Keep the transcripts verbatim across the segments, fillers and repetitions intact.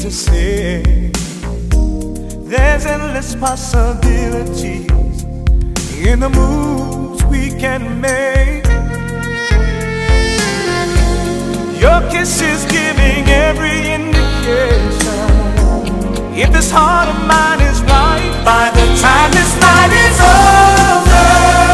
to say. There's endless possibilities in the moves we can make. Your kiss is giving every indication. If this heart of mine is right, by the time this night is over,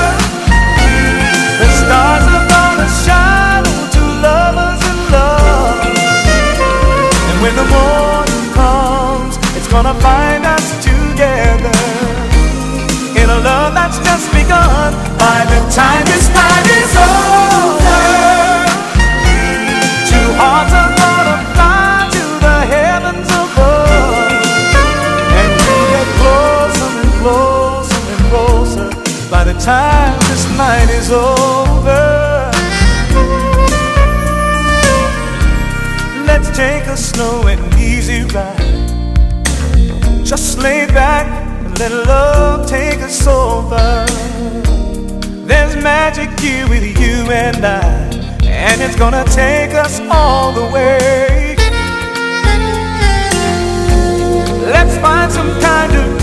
the stars are gonna shine on two lovers in love. And when the morning comes, it's gonna find us together in a love that's just begun. By the time this night is over, two hearts are gonna fly to the heavens above, and we get closer and closer and closer by the time this night is over. Let's take a slow and easy ride. Just lay back and let love take us over. There's magic here with you and I, and it's gonna take us all the way. Let's find some kind of